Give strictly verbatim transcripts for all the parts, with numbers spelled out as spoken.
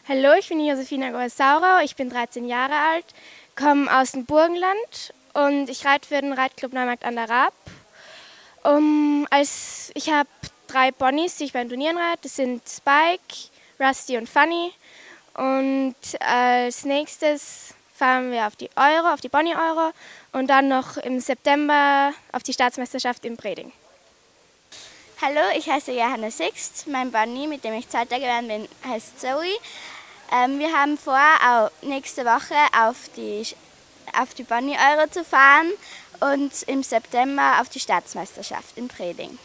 Hallo, ich bin Josefina Goes-Saurau, ich bin dreizehn Jahre alt, komme aus dem Burgenland und ich reite für den Reitclub Neumarkt an der Raab. Um, als, ich habe drei Ponys, die ich bei den Turnieren reite. Das sind Spike, Rusty und Funny. Und als nächstes fahren wir auf die Euro, auf die Pony-Euro und dann noch im September auf die Staatsmeisterschaft in Breding. Hallo, ich heiße Johanna Sixt. Mein Pony, mit dem ich Zweiter geworden bin, heißt Zoe. Ähm, wir haben vor, auch nächste Woche auf die, auf die Pony-Euro zu fahren und im September auf die Staatsmeisterschaft in Breding.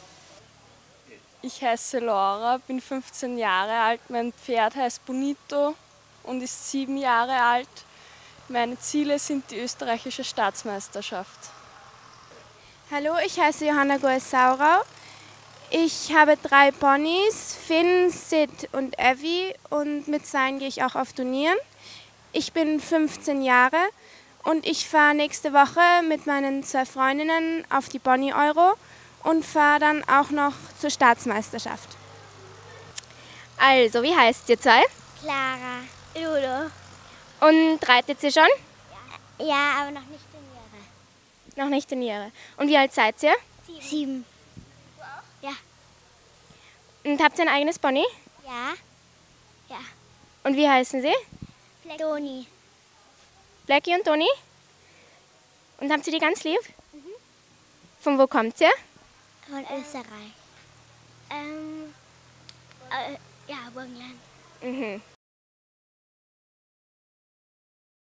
Ich heiße Laura, bin fünfzehn Jahre alt, mein Pferd heißt Bonito und ist sieben Jahre alt. Meine Ziele sind die österreichische Staatsmeisterschaft. Hallo, ich heiße Johanna Goes-Saurau. Ich habe drei Ponys, Finn, Sid und Evie, und mit seinen gehe ich auch auf Turnieren. Ich bin fünfzehn Jahre und ich fahre nächste Woche mit meinen zwei Freundinnen auf die Pony-Euro und fahre dann auch noch zur Staatsmeisterschaft. Also, wie heißt ihr zwei? Clara. Ludo. Und reitet ihr schon? Ja, ja, aber noch nicht Turniere. Noch nicht Turniere. Und wie alt seid ihr? Sieben. Sieben. Ja. Und habt ihr ein eigenes Pony? Ja. Ja. Und wie heißen sie? Toni. Blackie und Toni? Und habt ihr die ganz lieb? Mhm. Von wo kommt ihr? Von Österreich. Ähm, äh, ja, Burgenland. Mhm.